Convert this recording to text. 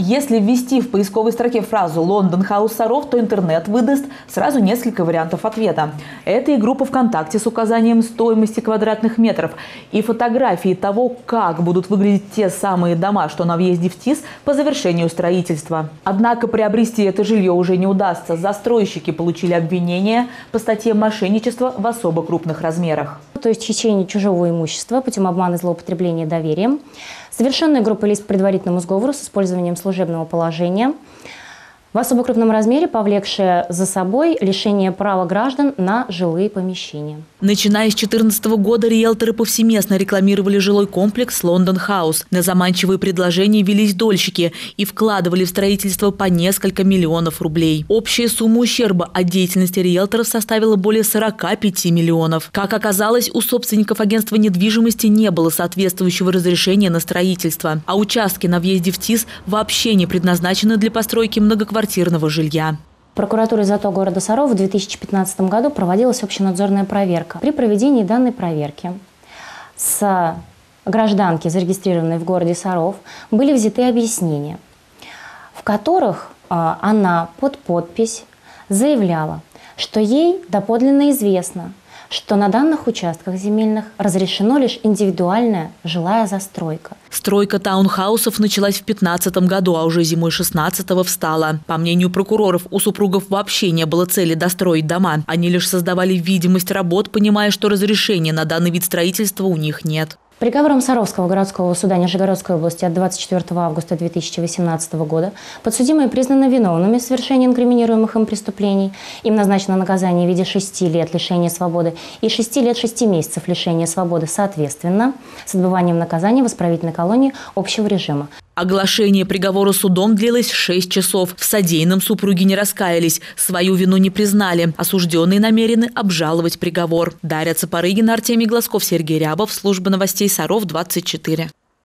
Если ввести в поисковой строке фразу «Лондон Хаус Саров», то интернет выдаст сразу несколько вариантов ответа. Это и группа ВКонтакте с указанием стоимости квадратных метров, и фотографии того, как будут выглядеть те самые дома, что на въезде в ТИС по завершению строительства. Однако приобрести это жилье уже не удастся. Застройщики получили обвинение по статье «Мошенничество в особо крупных размерах». То есть хищение чужого имущества путем обмана и злоупотребления доверием, совершенная группой лиц по предварительному сговору с использованием служебного положения, в особо крупном размере повлекшая за собой лишение права граждан на жилые помещения. Начиная с 2014 года риэлторы повсеместно рекламировали жилой комплекс «Лондон Хаус». На заманчивые предложения велись дольщики и вкладывали в строительство по несколько миллионов рублей. Общая сумма ущерба от деятельности риэлторов составила более 45 миллионов. Как оказалось, у собственников агентства недвижимости не было соответствующего разрешения на строительство, а участки на въезде в ТИС вообще не предназначены для постройки многоквартирного жилья. Прокуратурой ЗАТО города Саров в 2015 году проводилась общенадзорная проверка. При проведении данной проверки с гражданки, зарегистрированной в городе Саров, были взяты объяснения, в которых она под подпись заявляла, что ей доподлинно известно, что на данных участках земельных разрешено лишь индивидуальная жилая застройка. Стройка таунхаусов началась в 2015 году, а уже зимой 2016-го встала. По мнению прокуроров, у супругов вообще не было цели достроить дома. Они лишь создавали видимость работ, понимая, что разрешения на данный вид строительства у них нет. Приговором Саровского городского суда Нижегородской области от 24 августа 2018 года подсудимые признаны виновными в совершении инкриминируемых им преступлений. Им назначено наказание в виде 6 лет лишения свободы и 6 лет 6 месяцев лишения свободы соответственно, с отбыванием наказания в исправительной колонии общего режима. Оглашение приговора судом длилось 6 часов. В содеянном супруги не раскаялись, свою вину не признали. Осужденные намерены обжаловать приговор. Дарья Цапарыгина, Артемий Глазков, Сергей Рябов. Служба новостей Саров 24.